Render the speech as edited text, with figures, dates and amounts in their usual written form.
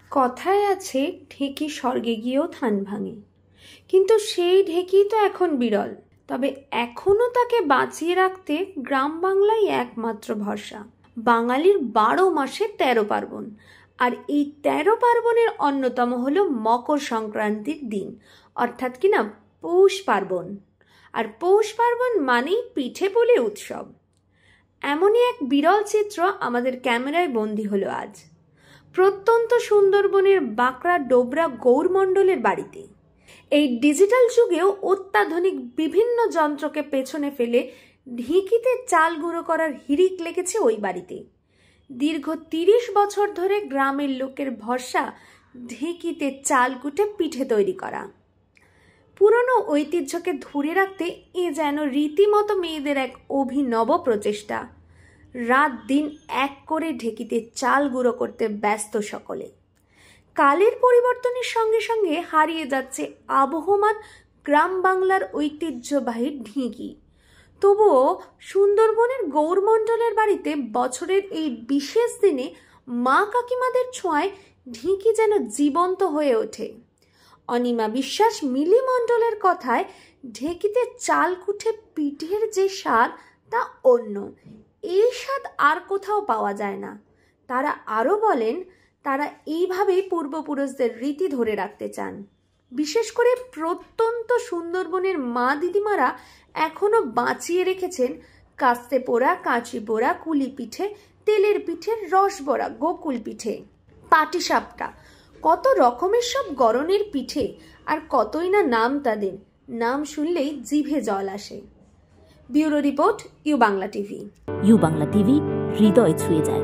কথায় আছে ঢেঁকি স্বর্গে গিয়েও থান ভাঙে, কিন্তু সেই ঢেঁকি তো এখন বিরল। তবে এখনো তাকে বাঁচিয়ে রাখতে গ্রাম বাংলাই একমাত্র ভরসা। বাঙালির 12 মাসে 13 পার্বণ, আর এই 13 পার্বণের অন্যতম হলো মকর সংক্রান্তির দিন, অর্থাৎ কিনা পৌষ পার্বণ। আর পৌষ পার্বণ মানেই পিঠে পুলি উৎসব। এমনই এক বিরল চিত্র আমাদের ক্যামেরায় বন্দী হলো আজ প্রত্যন্ত সুন্দরবনের বাঁকড়া ডোবরা গৌরমণ্ডলের বাড়িতে। এই ডিজিটাল যুগেও অত্যাধুনিক বিভিন্ন যন্ত্রকে পেছনে ফেলে ঢেঁকিতে চাল গুঁড়ো করার হিড়িক লেগেছে ওই বাড়িতে। দীর্ঘ 30 বছর ধরে গ্রামের লোকের ভরসা ঢেঁকিতে চাল কুটে পিঠে তৈরি করা। পুরনো ঐতিহ্যকে ধরে রাখতে এ যেন রীতিমতো মেয়েদের এক অভিনব প্রচেষ্টা। রাত দিন এক করে ঢেঁকিতে চাল গুঁড়ো করতে ব্যস্ত সকলে। কালের পরিবর্তনের সঙ্গে সঙ্গে হারিয়ে যাচ্ছে আবহমান গ্রাম বাংলার ঐতিহ্যবাহী ঢেঁকি। তবুও সুন্দরবনের গৌরমণ্ডলের বাড়িতে বছরের এই বিশেষ দিনে মা কাকিমাদের ছোঁয়ায় ঢেঁকি যেন জীবন্ত হয়ে ওঠে। অনিমা বিশ্বাস, মিলি মণ্ডলের কথায় ঢেঁকিতে চাল কুটে পিঠের যে স্বাদ তা অন্য। এই স্বাদ আর কোথাও পাওয়া যায় না। তারা আরও বলেন, তারা এইভাবেই পূর্বপুরুষদের রীতি ধরে রাখতে চান। বিশেষ করে প্রত্যন্ত সুন্দরবনের মা দিদিমারা এখনো বাঁচিয়ে রেখেছেন কাস্তে পোড়া, কাঁচি পোড়া, কুলি পিঠে, তেলের পিঠে, রসবড়া, গোকুল পিঠে, পাটিসাপটা, কত রকমের সব গরনের পিঠে, আর কতই না নাম তাদের। নাম শুনলেই জিভে জল আসে। Bureau report, U Bangla TV. U Bangla TV, হৃদয় ছুঁয়ে যায়।